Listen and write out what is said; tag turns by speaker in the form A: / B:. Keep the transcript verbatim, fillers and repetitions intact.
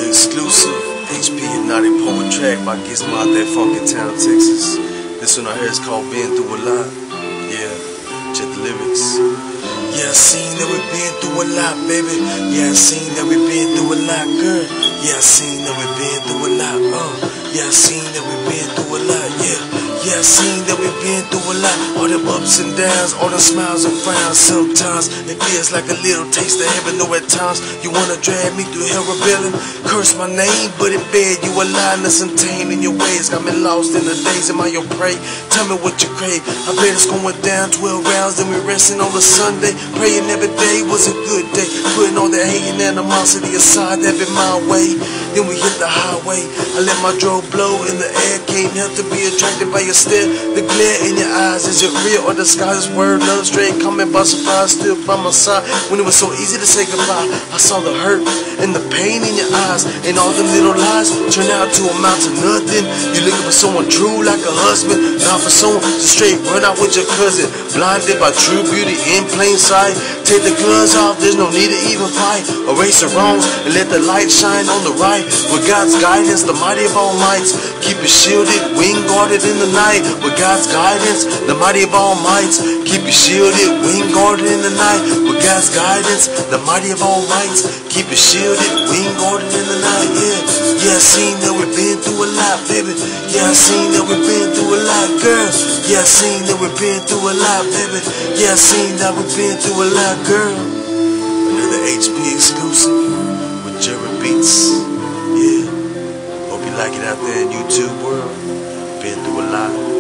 A: exclusive H P Hypnotic Poet track by Gizmo out that funky town, Texas. This one right here is called Been Through a Lot. Yeah, check the lyrics. Yeah, I seen that we been through a lot, baby. Yeah, I seen that we been through a lot, girl. Yeah, I seen that we been through a lot, uh. Yeah, I seen that we been through a lot, yeah. Yeah, I seen that we been through a lot. All them ups and downs, all the smiles and frowns. Sometimes it feels like a little taste of heaven. Though at times you wanna drag me through hell rebelling, curse my name, but in bed you aliveness and tame in your ways. Got me lost in the days. Am I your prey? Tell me what you crave. I bet it's going down twelve rounds, then we resting on a Sunday. Praying every day was a good day. Putting all that hate and animosity aside, that been my way. Then we hit the highway. I let my drove blow in the air. Can't help to be attracted by your stare. The glare in your eyes, is it real or disguised? Word love straight coming by surprise, still by my side. When it was so easy to say goodbye, I saw the hurt and the pain in your eyes, and all the little lies turn out to amount to nothing. You looking for someone true like a husband, not for someone to straight run out with your cousin. Blinded by true beauty in plain sight. Take the gloves off, there's no need to even fight. Erase the wrongs and let the light shine on the right. With God's guidance, the mighty of all mights, keep it shielded, wing guarded in the night. With God's guidance, the mighty of all mights, keep it shielded, wing guarded in the night. With God's guidance, the mighty of all mights, keep it shielded, wing guarded in the night. Yeah, yeah, I seen that we've been through a lot, baby. Yeah, I seen that we've been through a lot, girl. Yeah, I seen that we've been through a lot, baby. Yeah, I seen that we've been through a lot, girl. Another H P exclusive with Jerry Beats. Yeah, hope you like it out there in YouTube world. Been through a lot.